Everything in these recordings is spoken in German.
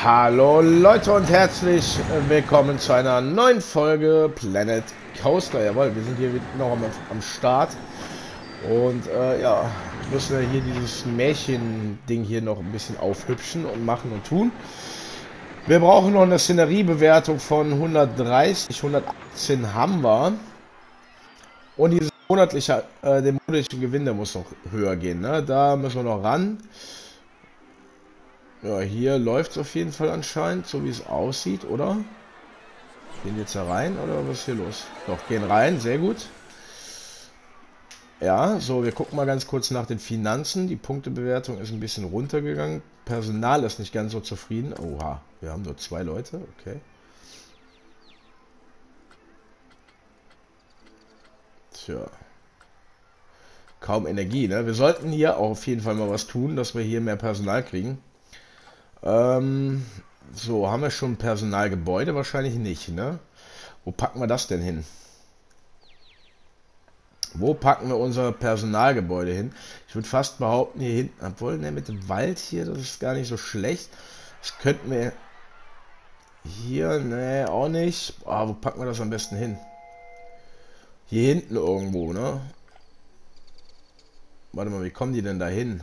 Hallo Leute und herzlich willkommen zu einer neuen Folge Planet Coaster. Jawohl, wir sind hier noch am Start. Und ja, müssen wir hier dieses Märchen-Ding hier noch ein bisschen aufhübschen und machen und tun. Wir brauchen noch eine Szeneriebewertung von 130, 118 haben wir. Und dieses monatliche, der monatliche Gewinn, der muss noch höher gehen, ne? Da müssen wir noch ran. Ja, hier läuft es auf jeden Fall anscheinend, so wie es aussieht, oder? Gehen die jetzt da rein, oder was ist hier los? Doch, gehen rein, sehr gut. Ja, so, wir gucken mal ganz kurz nach den Finanzen. Die Punktebewertung ist ein bisschen runtergegangen. Personal ist nicht ganz so zufrieden. Oha, wir haben nur 2 Leute, okay. Tja. Kaum Energie, ne? Wir sollten hier auch auf jeden Fall mal was tun, dass wir hier mehr Personal kriegen. So, haben wir schon Personalgebäude? Wahrscheinlich nicht, ne? Wo packen wir das denn hin? Wo packen wir unser Personalgebäude hin? Ich würde fast behaupten, hier hinten, obwohl, ne, mit dem Wald hier, das ist gar nicht so schlecht. Das könnten wir hier, ne, auch nicht. Boah, wo packen wir das am besten hin? Hier hinten irgendwo, ne? Warte mal, wie kommen die denn da hin?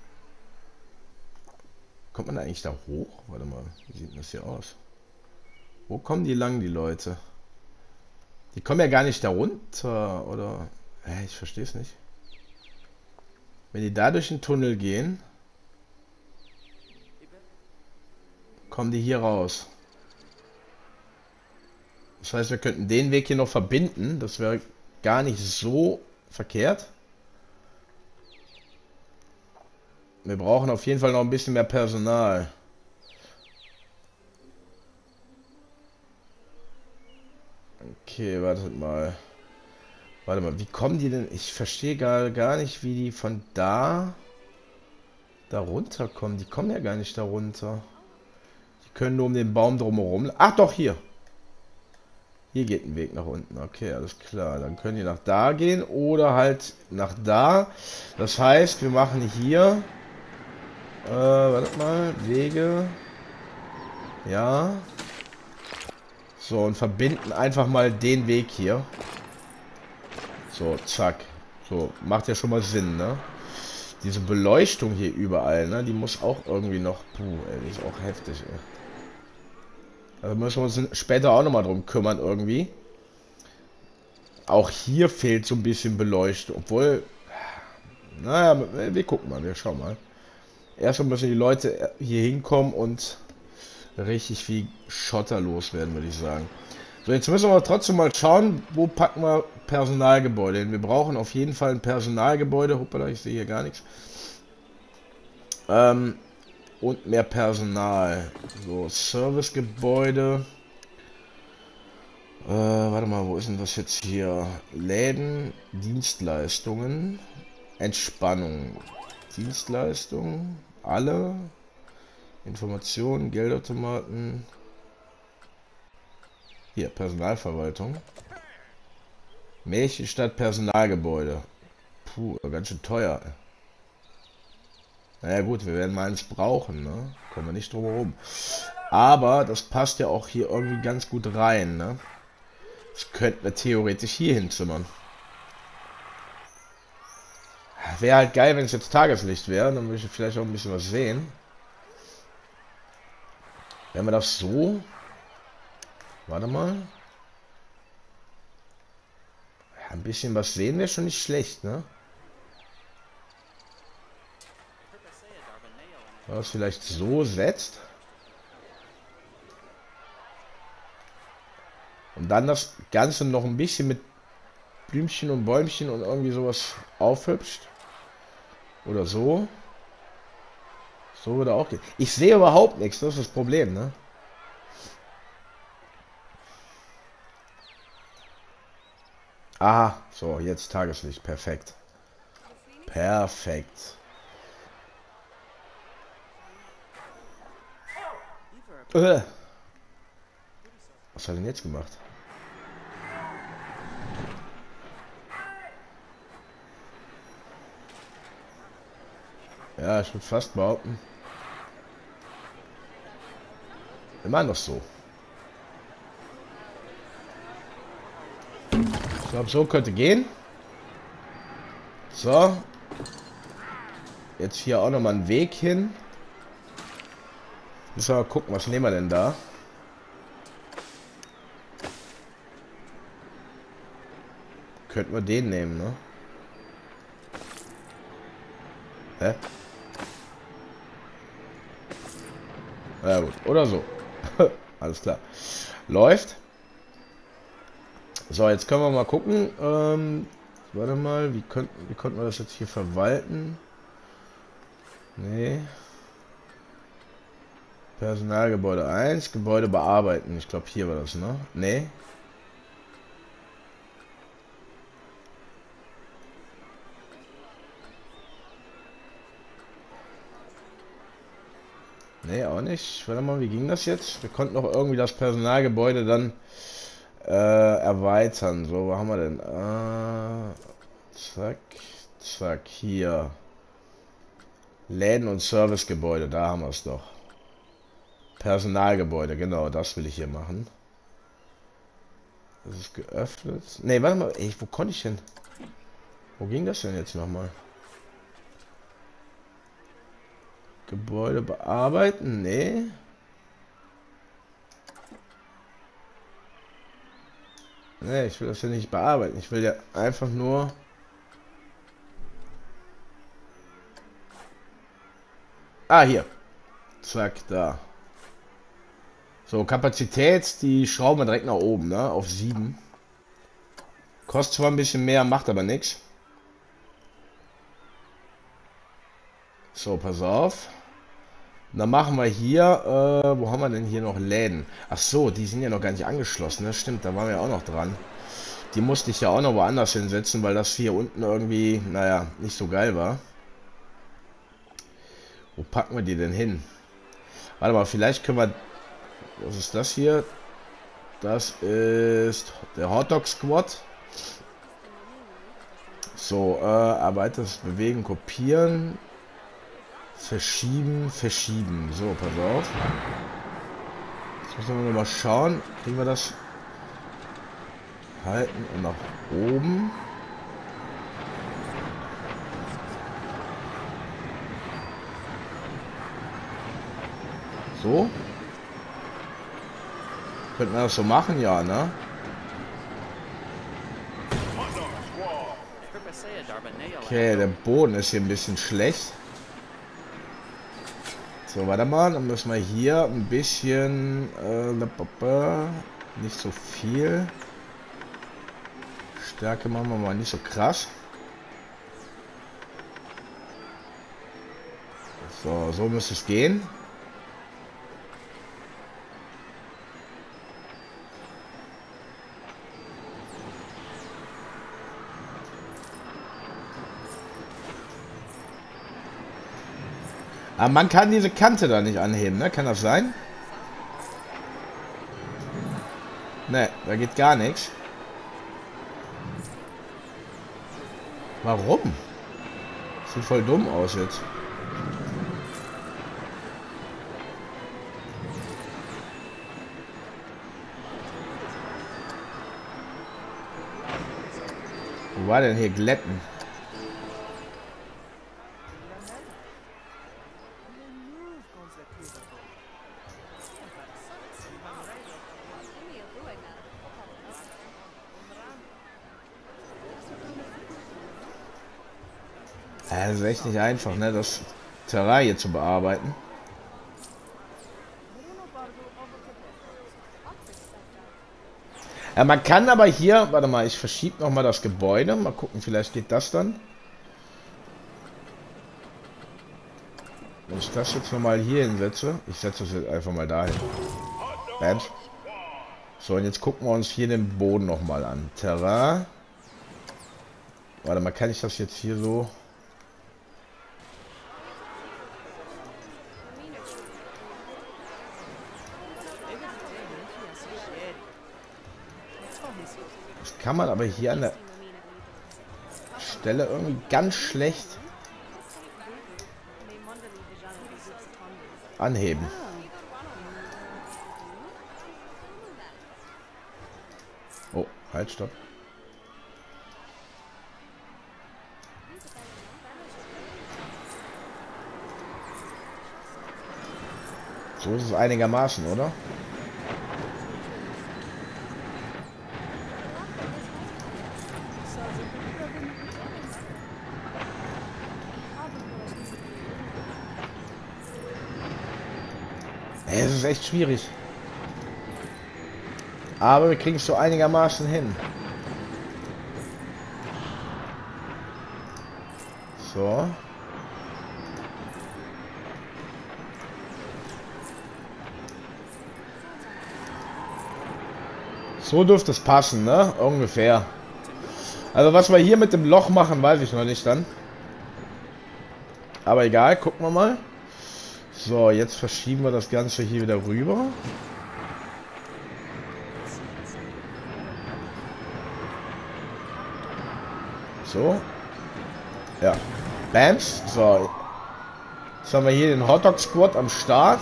Kommt man da eigentlich da hoch? Warte mal, wie sieht das hier aus? Wo kommen die lang, die Leute? Die kommen ja gar nicht da runter, oder? Hä, ich verstehe es nicht. Wenn die da durch den Tunnel gehen, kommen die hier raus. Das heißt, wir könnten den Weg hier noch verbinden. Das wäre gar nicht so verkehrt. Wir brauchen auf jeden Fall noch ein bisschen mehr Personal. Okay, wartet mal. Warte mal, wie kommen die denn? Ich verstehe gar nicht, wie die von da runterkommen. Die kommen ja gar nicht da runter. Die können nur um den Baum drumherum. Ach doch, hier. Hier geht ein Weg nach unten. Okay, alles klar. Dann können die nach da gehen oder halt nach da. Das heißt, wir machen hier... warte mal. Wege. Ja. So, und verbinden einfach mal den Weg hier. So, zack. So, macht ja schon mal Sinn, ne? Diese Beleuchtung hier überall, ne? Die muss auch irgendwie noch... Puh, ey, die ist auch heftig, ey. Also müssen wir uns später auch nochmal drum kümmern irgendwie. Auch hier fehlt so ein bisschen Beleuchtung. Obwohl... Naja, wir gucken mal, wir schauen mal. Erstmal müssen die Leute hier hinkommen und richtig viel Schotter loswerden, würde ich sagen. So, jetzt müssen wir trotzdem mal schauen, wo packen wir Personalgebäude hin. Wir brauchen auf jeden Fall ein Personalgebäude. Hoppala, ich sehe hier gar nichts. Und mehr Personal. So, Servicegebäude. Warte mal, wo ist denn das jetzt hier? Läden, Dienstleistungen, Entspannung, Dienstleistungen, alle, Informationen, Geldautomaten. Hier, Personalverwaltung. Märchenstadt Personalgebäude. Puh, ganz schön teuer. Naja gut, wir werden mal eins brauchen, ne? Kommen wir nicht drum herum. Aber das passt ja auch hier irgendwie ganz gut rein, ne? Das könnten wir theoretisch hier hinzimmern. Wäre halt geil, wenn es jetzt Tageslicht wäre, dann würde ich vielleicht auch ein bisschen was sehen. Wenn wir das so... Warte mal. Ja, ein bisschen was sehen wäre schon nicht schlecht, ne? Wenn man es vielleicht so setzt. Und dann das Ganze noch ein bisschen mit Blümchen und Bäumchen und irgendwie sowas aufhübscht. Oder so. So würde auch gehen. Ich sehe überhaupt nichts, das ist das Problem, ne? Aha, so, jetzt Tageslicht. Perfekt. Perfekt. Was hat er denn jetzt gemacht? Ja, ich würde fast behaupten. Immer noch so. Ich glaube, so könnte gehen. So. Jetzt hier auch nochmal einen Weg hin. Müssen wir mal gucken, was nehmen wir denn da? Könnten wir den nehmen, ne? Hä? Ja gut, oder so. Alles klar. Läuft. So, jetzt können wir mal gucken. Warte mal, wie konnten wir das jetzt hier verwalten? Nee. Personalgebäude 1, Gebäude bearbeiten. Ich glaube, hier war das, ne? Nee. Nee, auch nicht. Warte mal, wie ging das jetzt? Wir konnten doch irgendwie das Personalgebäude dann erweitern. So, wo haben wir denn? Zack, zack, hier. Läden und Servicegebäude, da haben wir es doch. Personalgebäude, genau, das will ich hier machen. Das ist geöffnet. Ne, warte mal, ey, wo konnte ich denn? Wo ging das denn jetzt nochmal? Gebäude bearbeiten? Nee. Nee, ich will das ja nicht bearbeiten. Ich will ja einfach nur... Ah, hier. Zack, da. So, Kapazität, die schrauben wir direkt nach oben, ne? Auf 7. Kostet zwar ein bisschen mehr, macht aber nichts. So, pass auf. Dann machen wir hier, wo haben wir denn hier noch Läden? Ach so, die sind ja noch gar nicht angeschlossen, das stimmt, da waren wir ja auch noch dran. Die musste ich ja auch noch woanders hinsetzen, weil das hier unten irgendwie, naja, nicht so geil war. Wo packen wir die denn hin? Warte mal, vielleicht können wir... Was ist das hier? Das ist der Hotdog Squad. So, erweitertes Bewegen, kopieren, verschieben, verschieben. So, pass auf. Jetzt müssen wir mal schauen. Kriegen wir das? Halten und nach oben. So. Könnten wir das so machen? Ja, ne? Okay, der Boden ist hier ein bisschen schlecht. So, warte mal, dann müssen wir hier ein bisschen... nicht so viel. Stärke machen wir mal nicht so krass. So, so müsste es gehen. Aber man kann diese Kante da nicht anheben, ne? Kann das sein? Ne, da geht gar nichts. Warum? Sieht voll dumm aus jetzt. Wo war denn hier Glätten? Ja, das ist echt nicht einfach, ne, das Terrain hier zu bearbeiten. Ja, man kann aber hier, warte mal, ich verschiebe noch mal das Gebäude, mal gucken, vielleicht geht das dann. Wenn ich das jetzt noch mal hier hinsetze, ich setze das jetzt einfach mal dahin. Bam. So, und jetzt gucken wir uns hier den Boden noch mal an. Terrain. Warte mal, kann ich das jetzt hier so... Das kann man aber hier an der Stelle irgendwie ganz schlecht anheben. Halt, stopp. So ist es einigermaßen, oder? Es ist echt schwierig. Aber wir kriegen es so einigermaßen hin. So. So dürfte es passen, ne? Ungefähr. Also was wir hier mit dem Loch machen, weiß ich noch nicht dann. Aber egal, gucken wir mal. So, jetzt verschieben wir das Ganze hier wieder rüber. So. Ja. Bams. So. Jetzt haben wir hier den Hotdog Squad am Start.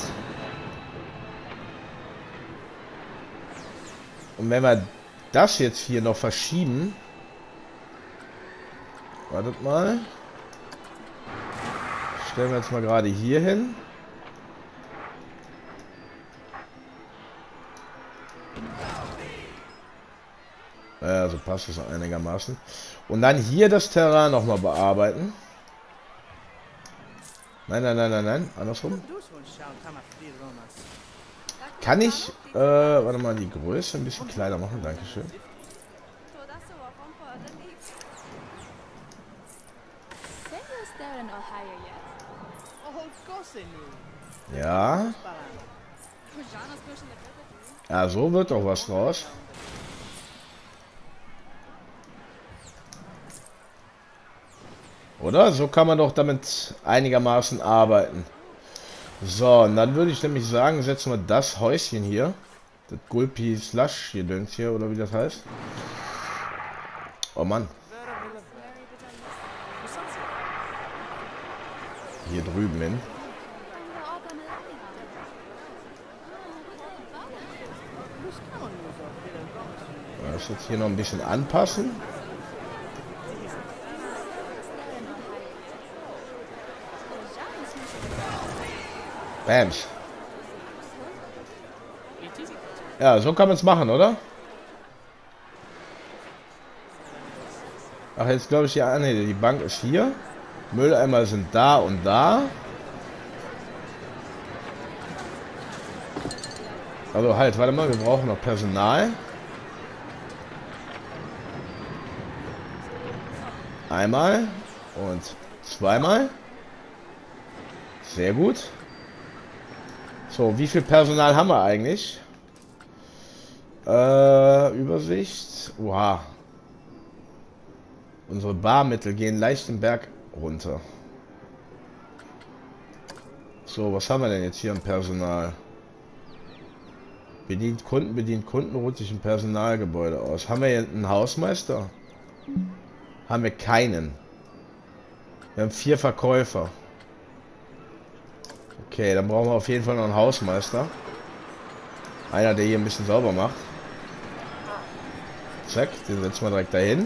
Und wenn wir das jetzt hier noch verschieben. Wartet mal. Stellen wir jetzt mal gerade hier hin. Ja, so passt es einigermaßen. Und dann hier das Terrain nochmal bearbeiten. Nein, nein, nein, nein, nein. Andersrum. Kann ich, warte mal, die Größe ein bisschen kleiner machen? Dankeschön. Ja. Ja, so wird doch was draus. Oder? So kann man doch damit einigermaßen arbeiten. So, und dann würde ich nämlich sagen, setzen wir das Häuschen hier. Das Gulpi Slush hier dünnt hier, oder wie das heißt. Oh Mann. Hier drüben hin. Das jetzt hier noch ein bisschen anpassen. Bams. Ja, so kann man es machen, oder? Ach, jetzt glaube ich ja, nee, die Bank ist hier. Mülleimer sind da und da. Also halt, warte mal, wir brauchen noch Personal. Einmal und zweimal. Sehr gut. So, wie viel Personal haben wir eigentlich? Übersicht. Oha. Unsere Barmittel gehen leicht den Berg runter. So, was haben wir denn jetzt hier im Personal? Bedient Kunden, ruht sich ein Personalgebäude aus. Haben wir hier einen Hausmeister? Haben wir keinen. Wir haben 4 Verkäufer. Okay, dann brauchen wir auf jeden Fall noch einen Hausmeister. Einer, der hier ein bisschen sauber macht. Zack, den setzen wir direkt dahin.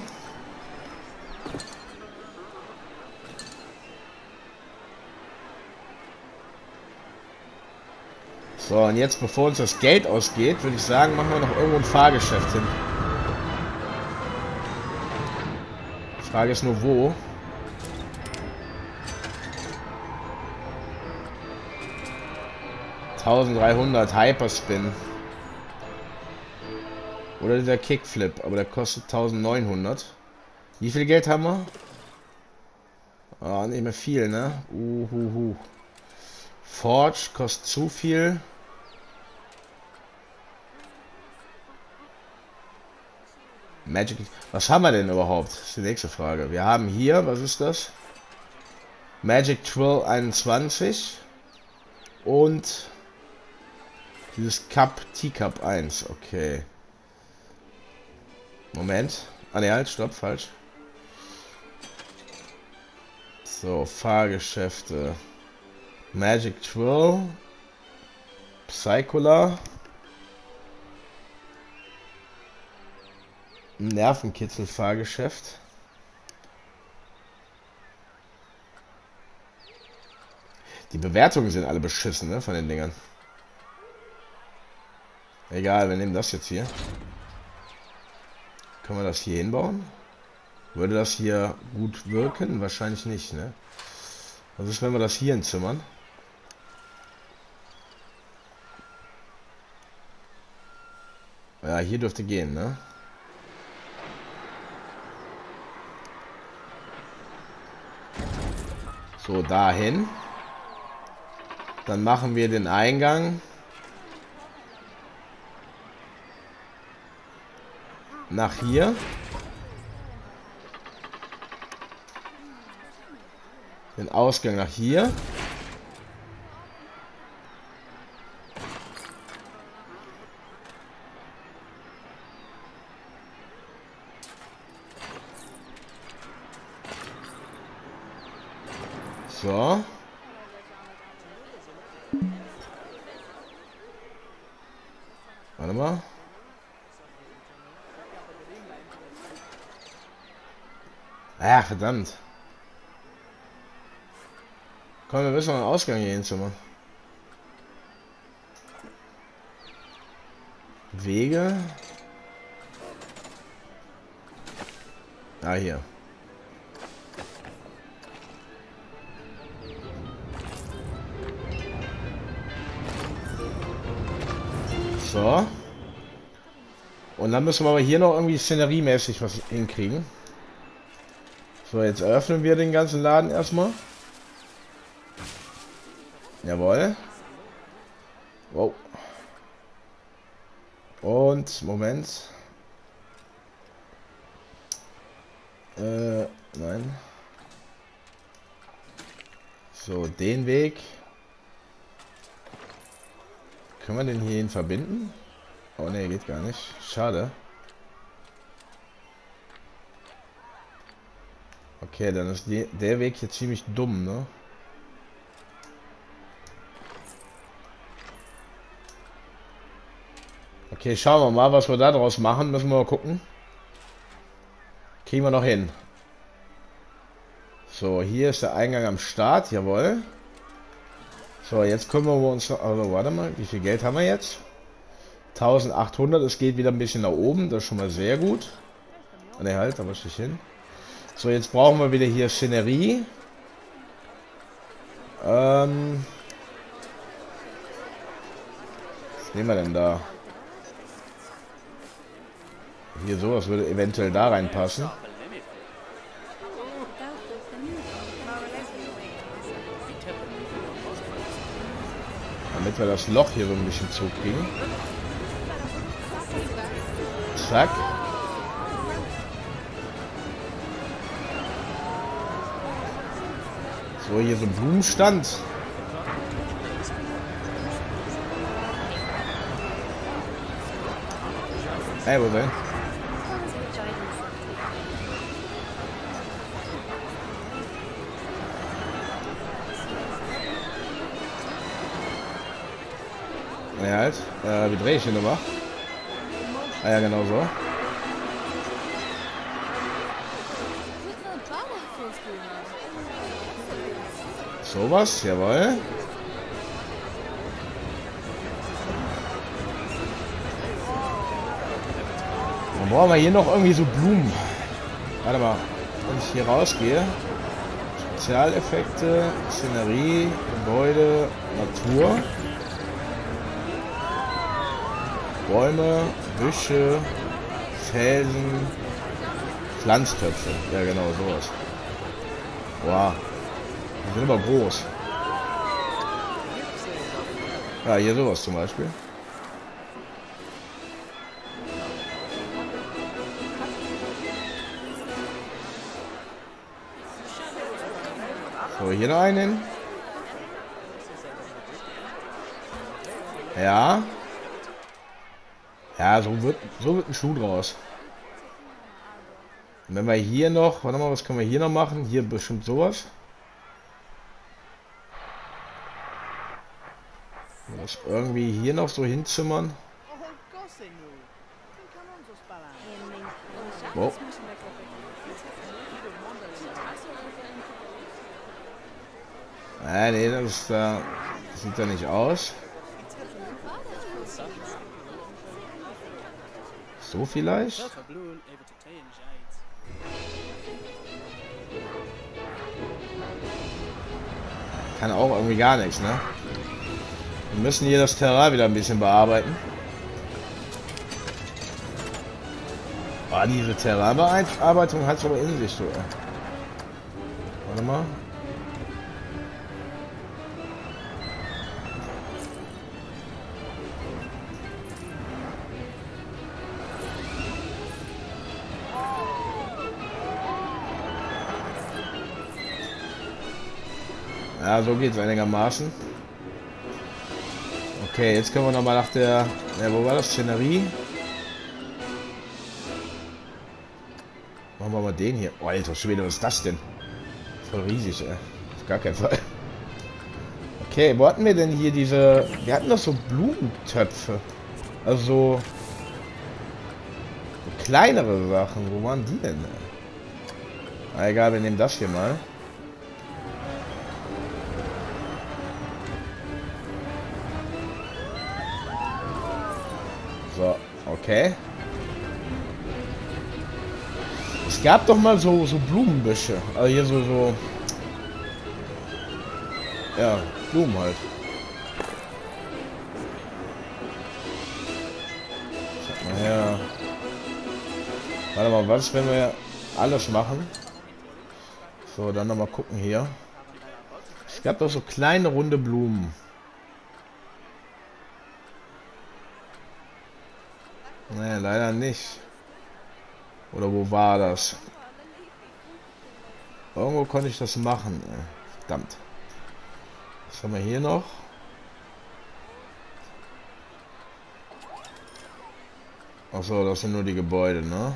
So, und jetzt, bevor uns das Geld ausgeht, würde ich sagen, machen wir noch irgendwo ein Fahrgeschäft hin. Die Frage ist nur, wo. $1300 Hyperspin. Oder dieser Kickflip, aber der kostet 1900. Wie viel Geld haben wir? Ah, nicht mehr viel, ne? Forge kostet zu viel. Magic. Was haben wir denn überhaupt? Das ist die nächste Frage. Wir haben hier, was ist das? Magic Trill 21 und dieses Cup, Teacup 1. Okay. Moment. Ah ne, halt, stopp, falsch. So, Fahrgeschäfte. Magic Trill. Psychola. Ein Nervenkitzel-Fahrgeschäft. Die Bewertungen sind alle beschissen, ne, von den Dingern. Egal, wir nehmen das jetzt hier. Können wir das hier hinbauen? Würde das hier gut wirken? Wahrscheinlich nicht, ne? Was ist, wenn wir das hier hinzimmern? Ja, hier dürfte gehen, ne? So, dahin. Dann machen wir den Eingang nach hier. Den Ausgang nach hier. So. Warte mal. Ach, verdammt. Komm, wir müssen noch einen Ausgang hier hinzimmern. Wege. Ah, hier. So. Und dann müssen wir aber hier noch irgendwie szeneriemäßig was hinkriegen. So, jetzt eröffnen wir den ganzen Laden erstmal. Jawohl. Wow. Und, Moment. Nein. So, den Weg. Können wir den hierhin verbinden? Oh ne, geht gar nicht. Schade. Okay, dann ist der Weg hier ziemlich dumm, ne? Okay, schauen wir mal, was wir da draus machen. Müssen wir mal gucken. Kriegen wir noch hin. So, hier ist der Eingang am Start. Jawohl. So, jetzt kümmern wir uns... Also, warte mal. Wie viel Geld haben wir jetzt? 1800. Es geht wieder ein bisschen nach oben. Das ist schon mal sehr gut. Ne, halt, da muss ich hin. So, jetzt brauchen wir wieder hier Szenerie. Was nehmen wir denn da? Hier sowas würde eventuell da reinpassen. Damit wir das Loch hier so ein bisschen zukriegen. Zack. So, hier so ein Blumenstand. Hey, wo denn? Ja, halt. Wie drehe ich hier nochmal? Ah ja, genau so. Sowas, jawohl. Dann brauchen wir hier noch irgendwie so Blumen. Warte mal, wenn ich hier rausgehe. Spezialeffekte, Szenerie, Gebäude, Natur. Bäume, Büsche, Felsen, Pflanztöpfe. Ja, genau, sowas. Wow. Die sind aber groß. Ja, hier sowas zum Beispiel. So, hier noch einen. Ja. Ja, so wird ein Schuh draus. Und wenn wir hier noch, warte mal, was können wir hier noch machen? Hier bestimmt sowas. Das irgendwie hier noch so hinzimmern. Wow. Nee, das sieht ja nicht aus. So vielleicht? Kann auch irgendwie gar nichts, ne? Wir müssen hier das Terrain wieder ein bisschen bearbeiten. Ah, diese Terrainbearbeitung hat es aber in sich so. Warte mal. Ja, so geht es einigermaßen. Okay, jetzt können wir noch mal nach der... Ja, wo war das? Szenerie. Machen wir mal den hier. Oh, alter Schwede, was ist das denn? Voll riesig, ey. Auf gar keinen Fall. Okay, wo hatten wir denn hier diese... Wir hatten doch so Blumentöpfe. Also... so kleinere Sachen. Wo waren die denn? Na egal, wir nehmen das hier mal. So, okay. Es gab doch mal so Blumenbüsche. Also hier so... Ja, Blumen halt. Sag mal her. Warte mal, was, wenn wir alles machen? So, dann nochmal gucken hier. Es gab doch so kleine runde Blumen. Nee, leider nicht. Oder wo war das? Irgendwo konnte ich das machen. Verdammt. Was haben wir hier noch? Achso, das sind nur die Gebäude, ne?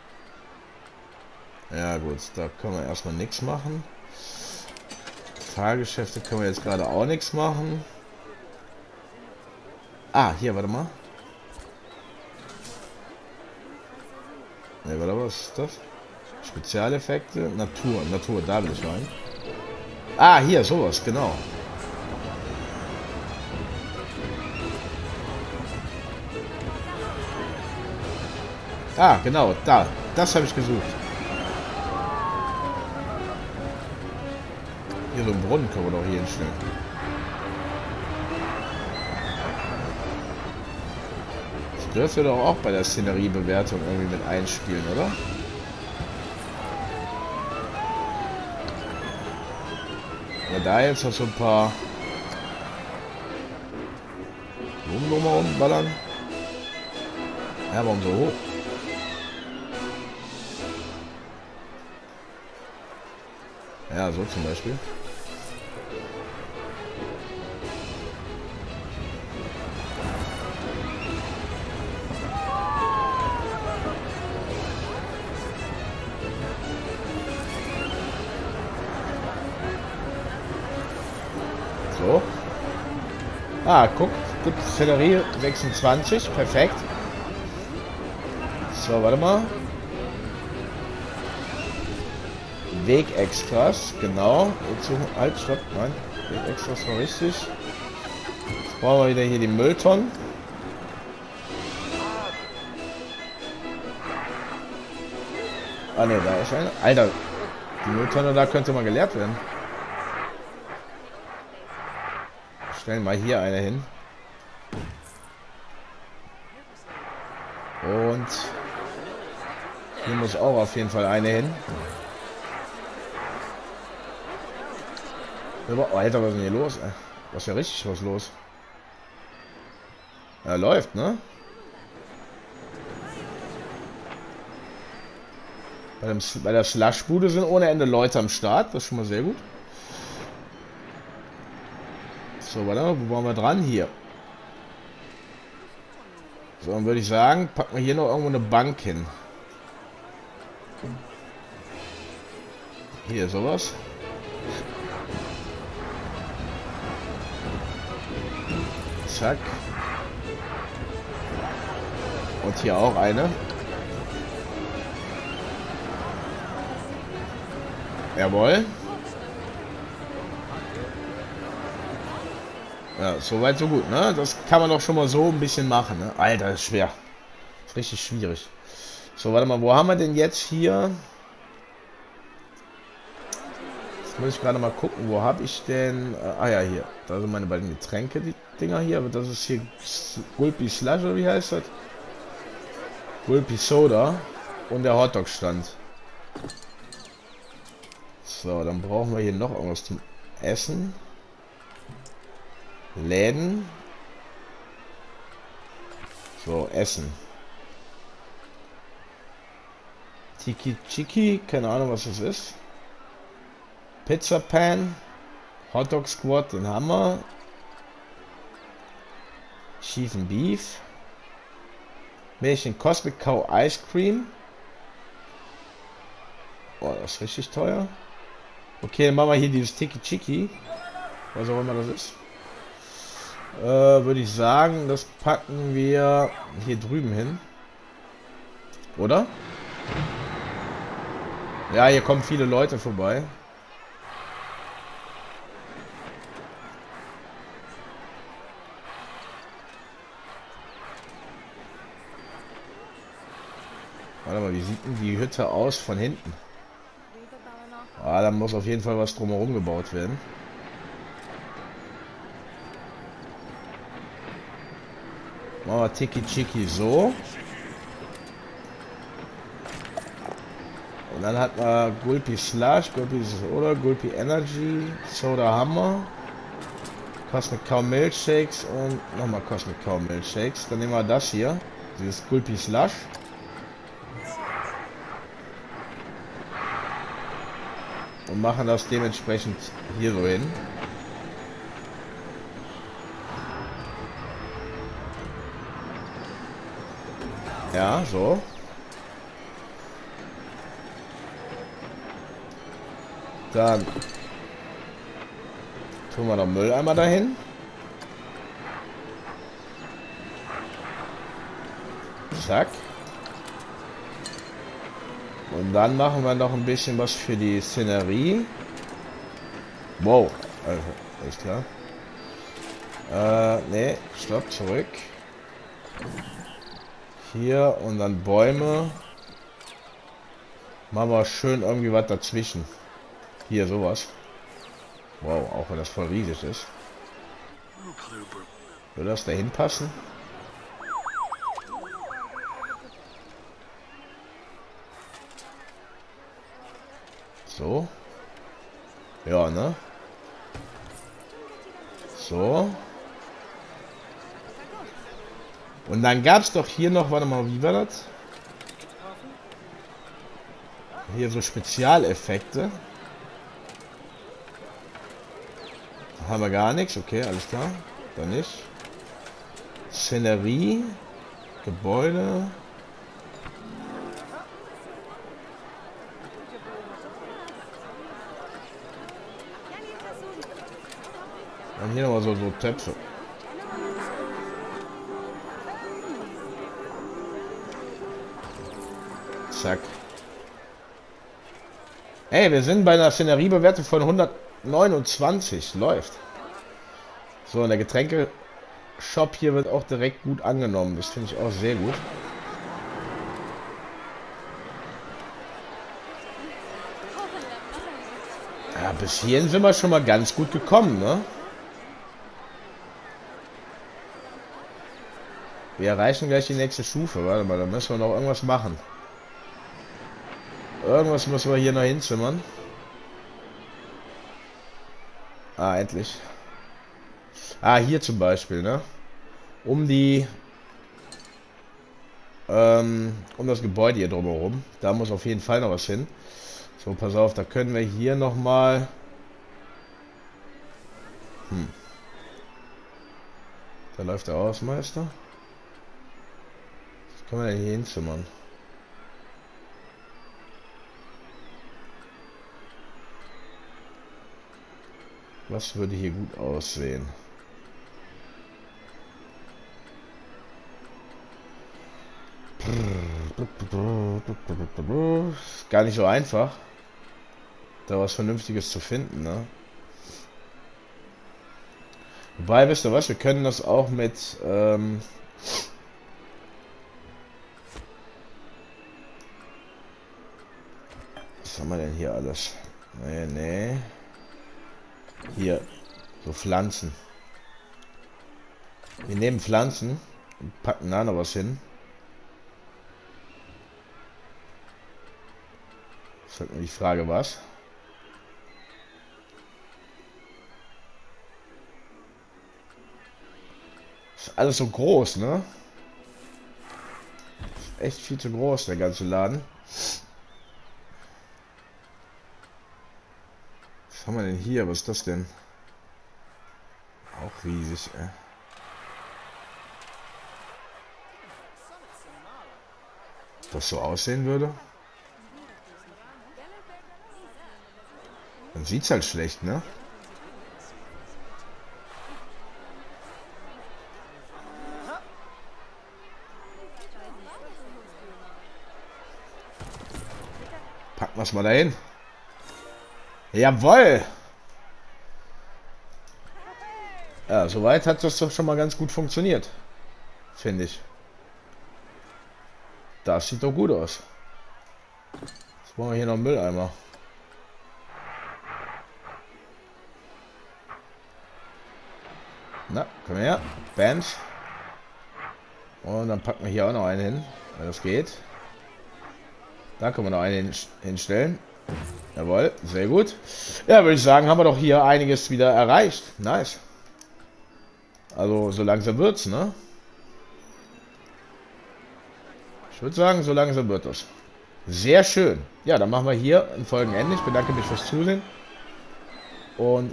Ja gut, da können wir erstmal nichts machen. Fahrgeschäfte können wir jetzt gerade auch nichts machen. Ah, hier, warte mal. Ne, warte, was ist das? Spezialeffekte, Natur, da will ich rein. Ah, hier, sowas, genau. Ah, genau, da. Das habe ich gesucht. Hier so ein Brunnen können wir doch hier hinstellen. Das dürfte doch auch bei der Szeneriebewertung irgendwie mit einspielen, oder? Ja, da jetzt noch so ein paar Blumen drumherum ballern. Ja, warum so hoch? Ja, so zum Beispiel. So. Ah, guck. Gut, Szenerie 26. Perfekt. So, warte mal. Wegextras, genau. Halt, stopp, nein. Wegextras war richtig. Jetzt brauchen wir wieder hier die Mülltonnen. Ah ne, da ist eine. Alter, die Mülltonne da könnte mal geleert werden. Stellen mal hier eine hin. Und hier muss auch auf jeden Fall eine hin. Oh, Alter, was ist denn hier los? Was ist ja richtig was los? Ja, läuft, ne? Bei der Slushbude sind ohne Ende Leute am Start. Das ist schon mal sehr gut. So, warte, wo waren wir dran? Hier. So, dann würde ich sagen, packen wir hier noch irgendwo eine Bank hin. Hier, sowas. Zack. Und hier auch eine. Jawohl. Ja, soweit so gut, ne? Das kann man doch schon mal so ein bisschen machen, ne? Alter, ist schwer. Ist richtig schwierig. So, warte mal, wo haben wir denn jetzt hier? Jetzt muss ich gerade mal gucken, wo habe ich denn... ah ja, hier. Da sind meine beiden Getränke, die Dinger hier. Aber das ist hier Gulpi Slush, oder wie heißt das? Gulpi Soda. Und der Hotdog-Stand. So, dann brauchen wir hier noch irgendwas zum Essen. Läden. So, Essen. Tiki Chiki, keine Ahnung was das ist. Pizza Pan. Hotdog Squad, den haben wir. Chief and Beef. Märchen Cosmic Cow Ice Cream. Oh, das ist richtig teuer. Okay, dann machen wir hier dieses Tiki Chiki. Was auch immer das ist. Würde ich sagen, das packen wir hier drüben hin. Oder? Ja, hier kommen viele Leute vorbei. Warte mal, wie sieht denn die Hütte aus von hinten? Ah, da muss auf jeden Fall was drumherum gebaut werden. Machen wir Tiki Chiki so. Und dann hat man Gulpi Slush, Gulpi Soda, Gulpi Energy, Soda Hammer, Cosmic Cow Milkshakes und nochmal Cosmic Cow Milkshakes. Dann nehmen wir das hier, dieses Gulpi Slush. Und machen das dementsprechend hier so hin. Ja, so. Dann tun wir noch Mülleimer dahin. Zack. Und dann machen wir noch ein bisschen was für die Szenerie. Wow. Also, ist klar. Nee, stopp, zurück. Hier und dann Bäume. Machen wir schön irgendwie was dazwischen. Hier sowas. Wow, auch wenn das voll riesig ist. Würde das dahin passen? So. Ja, ne? So. Und dann gab es doch hier noch, warte mal, wie war das? Hier so Spezialeffekte. Da haben wir gar nichts, okay, alles klar. Dann nicht. Szenerie. Gebäude. Und hier nochmal so Töpfe. Zack. Ey, wir sind bei einer Szeneriebewertung von 129. Läuft. So, und der Getränkeshop hier wird auch direkt gut angenommen. Das finde ich auch sehr gut. Ja, bis hierhin sind wir schon mal ganz gut gekommen, ne? Wir erreichen gleich die nächste Stufe. Warte mal, da müssen wir noch irgendwas machen. Irgendwas müssen wir hier noch hinzimmern. Ah, endlich. Ah, hier zum Beispiel, ne? Um das Gebäude hier drumherum. Da muss auf jeden Fall noch was hin. So, pass auf, da können wir hier nochmal... Da läuft der Hausmeister. Was können wir denn hier hinzimmern? Was würde hier gut aussehen? Ist gar nicht so einfach. da was Vernünftiges zu finden, ne? Wobei, wisst ihr was, wir können das auch mit, was haben wir denn hier alles? Nee. Hier, so Pflanzen. Wir nehmen Pflanzen und packen da noch was hin. Das ist nur die Frage, was? Ist alles so groß, ne? Ist echt viel zu groß, der ganze Laden. Was haben wir denn hier? Was ist das denn? Auch riesig, ey. Das so aussehen würde? Dann sieht's halt schlecht, ne? Packen wir es mal dahin. Jawoll! Ja, soweit hat das doch schon mal ganz gut funktioniert. Finde ich. Das sieht doch gut aus. Jetzt brauchen wir hier noch einen Mülleimer. Na, komm her. Bams. Und dann packen wir hier auch noch einen hin, wenn das geht. Da können wir noch einen hinstellen. Jawohl, sehr gut. Ja, würde ich sagen, haben wir doch hier einiges wieder erreicht. Nice. Also, so langsam wird's, ne? Ich würde sagen, so langsam wird das. Sehr schön. Ja, dann machen wir hier ein Folgenende. Ich bedanke mich fürs Zusehen. Und,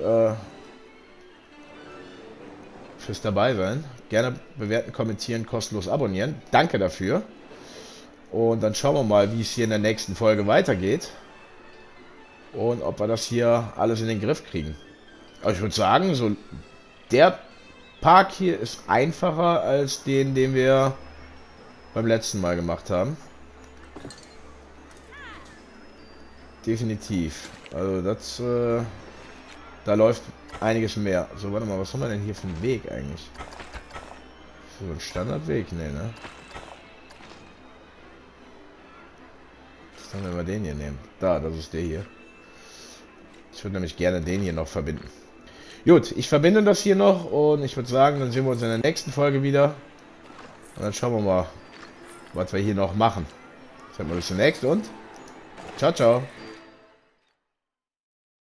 fürs dabei sein. Gerne bewerten, kommentieren, kostenlos abonnieren. Danke dafür. Und dann schauen wir mal, wie es hier in der nächsten Folge weitergeht. Und ob wir das hier alles in den Griff kriegen. Aber ich würde sagen, so der Park hier ist einfacher als den wir beim letzten Mal gemacht haben. Definitiv. Also das, da läuft einiges mehr. So, warte mal, was haben wir denn hier für einen Weg eigentlich? So ein Standardweg? Nee, ne? Dann werden wir den hier nehmen. Da, das ist der hier. Ich würde nämlich gerne den hier noch verbinden. Gut, ich verbinde das hier noch und ich würde sagen, dann sehen wir uns in der nächsten Folge wieder. Und dann schauen wir mal, was wir hier noch machen. Ich sag mal bis zum nächsten und ciao, ciao.